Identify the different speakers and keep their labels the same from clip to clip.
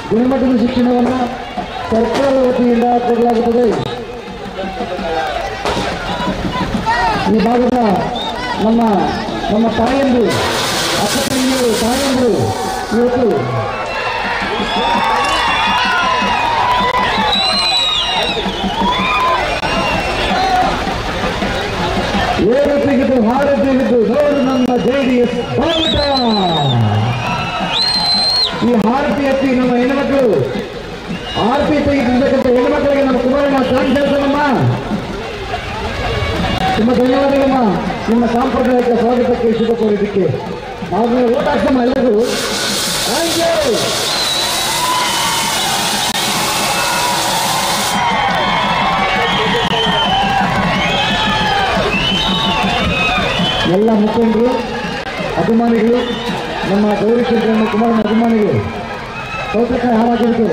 Speaker 1: ಗುಣಮಟ್ಟದ ಶಿಕ್ಷಣವನ್ನು ಸರ್ಕಾರದ ವತಿಯಿಂದ ಕೊಡಲಾಗುತ್ತದೆ. ಈ ಭಾಗದ ನಮ್ಮ ತಾಯಂದು ಅಕ್ಕ ತಂಗಿಯರು ತಾಯಂದರು ಇವತ್ತು ಏರು ತೆಗೆದು ಹಾಡು ತೆಗೆದು ನೋಡು ನಮ್ಮ JDS ಬಾವುಟ. ಈ ಹಾರತಿ ಎತ್ತಿ ನಮ್ಮ ಹೆಣ್ಮಕ್ಳು ಆರತಿ ತೆಗೆದಿರ್ತಕ್ಕಂಥ ಹೆಣ್ಮಕ್ಳಿಗೆ ನಮ್ಮ ಕುಮಾರಣ್ಣ ಸಾಂಕ್ಷೇಸನಮ್ಮ ತುಂಬ ಧನ್ಯವಾದಗಳಮ್ಮ. ನಿಮ್ಮ ಸಾಂಪ್ರದಾಯಿಕ ಸ್ವಾಗತಕ್ಕೆ ಶುಭ ಕೋರಿದ್ದಕ್ಕೆ ನಾವು ಓಟಾಕ್ಸಮ್ಮ ಎಲ್ಲರೂ. Thank you. ಎಲ್ಲ ಮುಖಂಡರು ಅಭಿಮಾನಿಗಳು ನಮ್ಮ ಗೌರಿ ಶಂಕರಣ್ಣ ಕುಮಾರನ ಅಭಿಮಾನಿಗಳು ಸೌತೆಕಾಯಿ ಹಾಳಾಗಿರುತ್ತೆ.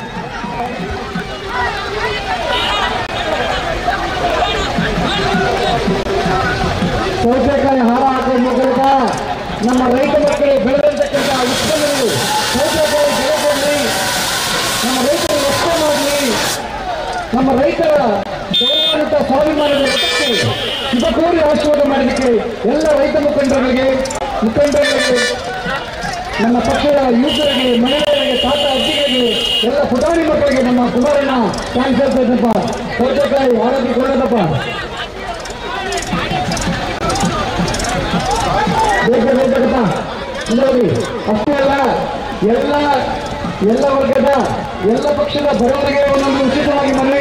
Speaker 1: ಸೌತೆಕಾಯಿ ಹಾರ ಹಾಕೋ ಮೂಲಕ ನಮ್ಮ ರೈತ ಮಕ್ಕಳು ಬೆಳೆದಿರ್ತಕ್ಕಂಥ ಉತ್ಪನ್ನಗಳು ಸೌತೆಕಾಯಿ ಬೆಳೆದಲ್ಲಿ ನಮ್ಮ ರೈತರು ರಕ್ಷಣೆ ಮಾಡಲಿ. ನಮ್ಮ ರೈತರ ಗೌರವಾನ್ವಿತ ಸ್ವಾಭಿಮಾನದ ಶುಭ ಕೋರಿ ಆಶೀರ್ವಾದ ಮಾಡಲಿಕ್ಕೆ ಎಲ್ಲ ರೈತ ಮುಖಂಡರಿಗೆ ನಮ್ಮ ಪಕ್ಷದ ಯುವಕರಿಗೆ ಮಹಿಳೆಯರಿಗೆ ತಾತ ಅಜ್ಜಿಗಳಿಗೆ ಎಲ್ಲ ಪುಟಾಣಿ ಮಕ್ಕಳಿಗೆ ನಮ್ಮ ಕುಮಾರಣ್ಣ ಥ್ಯಾಂಕ್ಸ್ ಹೇಳ್ತೈತಪ್ಪ. ಸೌತೆಕಾಯಿ ಆರೋಗ್ಯ ಕೊಡೋದಪ್ಪ. ಬೇಕಪ್ಪ ನೋಡಿ. ಅಷ್ಟೇ ಅಲ್ಲ, ಎಲ್ಲ ವರ್ಗದ ಎಲ್ಲ ಪಕ್ಷದ ಬಡವರಿಗೆ ಒಂದೊಂದು ಉಚಿತವಾಗಿ ಮನೆ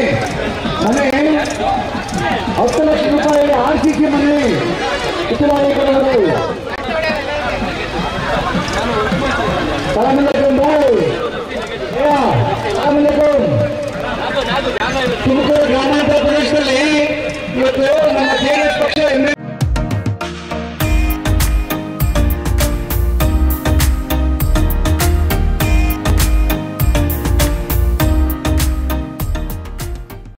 Speaker 1: 10 ಲಕ್ಷ ರೂಪಾಯಿ RCC ಮನೆ ಉಚಿತವಾಗಿ ಕೊಡೋದು. ತಲೆಮೇಲೆ